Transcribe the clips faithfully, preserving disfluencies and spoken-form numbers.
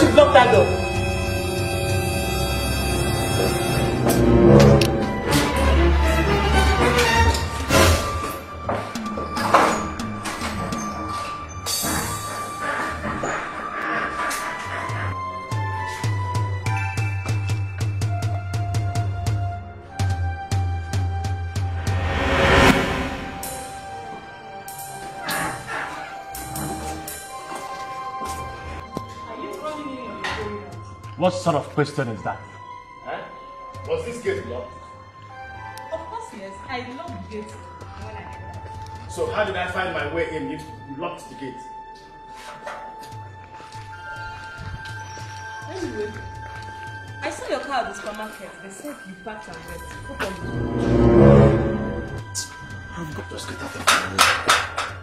you've locked that door? What sort of question is that? Huh? Was this gate locked? Of course, yes. I locked the gate when I entered. So how did I find my way in if you locked the gate? Anyway, I saw your car at the supermarket. They said you parked and went. Hope I'm I've got just get out of my way.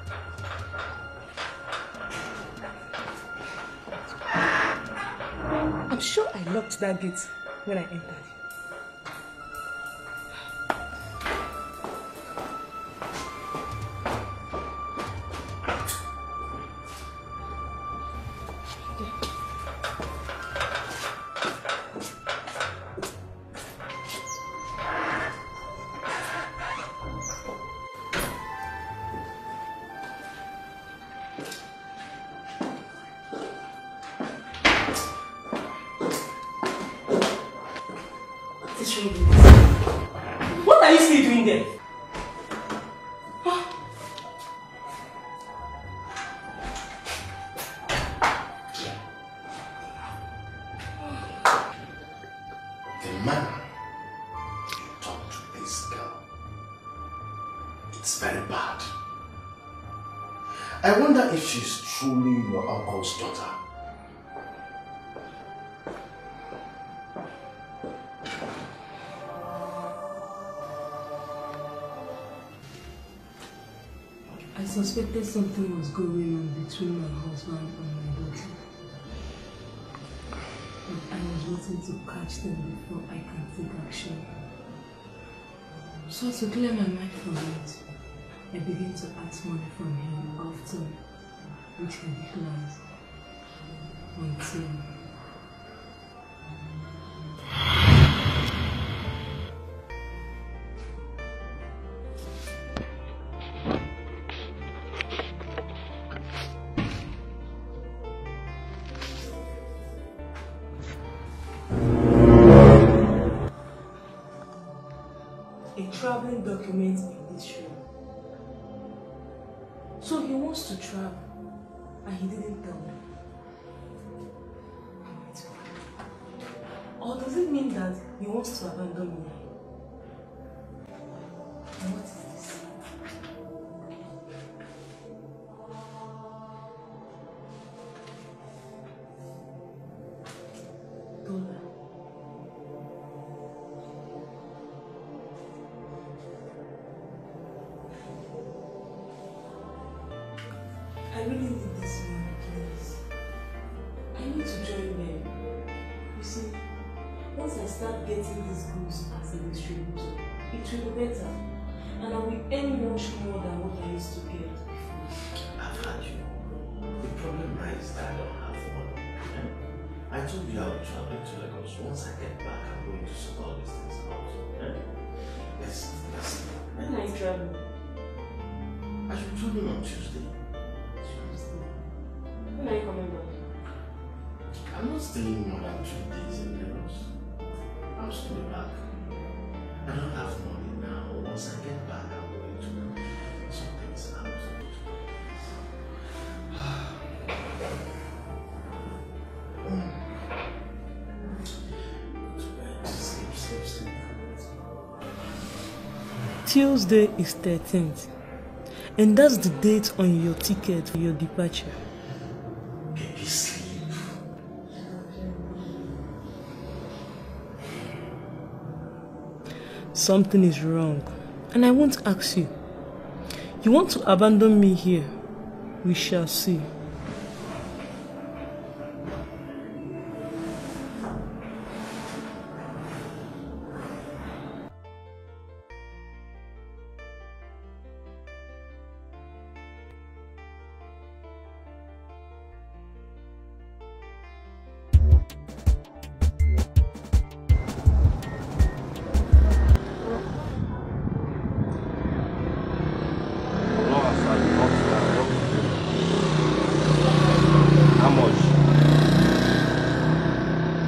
I'm sure I locked that gate when I entered. What are you still doing there? The man you talked to this girl, it's very bad. I wonder if she's truly your uncle's daughter. I suspected something was going on between my husband and my daughter. But I was waiting to catch them before I can take action. So to clear my mind from it, I began to ask money from him often, which he declines. Until traveling documents in this room. So he wants to travel and he didn't tell me. Or does it mean that he wants to abandon me? And what is this? Dollar. I really need this money, please. I need to join them. You see, once I start getting these goods as a distributor, it will be better. And I will earn much more than what I used to get before. I've had you. The problem right is that I don't have money. Eh? I told you I would travel to Lagos. Once I get back, I'm going to sort all these things out. Eh? Yes, yes. When are you traveling? I should travel on Tuesday. When are you coming back? I'm not staying more than two days in Lagos. I'll soon be back. I don't have money now. Once I get back, I'm going to sort things out. mm. Sleep, sleep, sleep. Tuesday is thirteenth. And that's the date on your ticket for your departure. Baby, sleep. Something is wrong, and I won't ask you. You want to abandon me here? We shall see.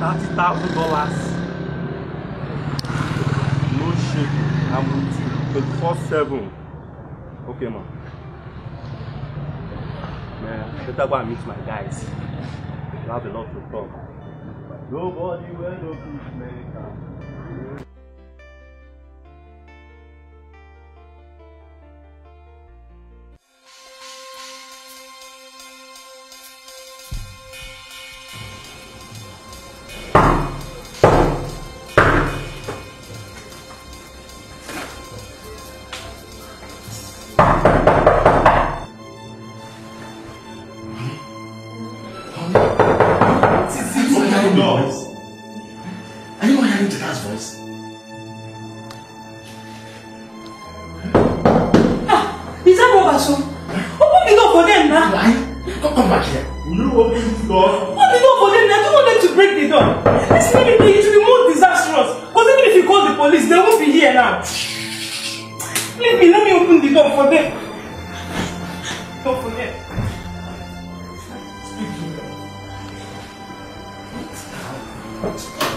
thirty thousand dollars. No shaking. I'm with you. twenty-four seven. Okay, man. Man, better go and meet my guys. We have a lot to talk. Nobody will no peacemaker. What?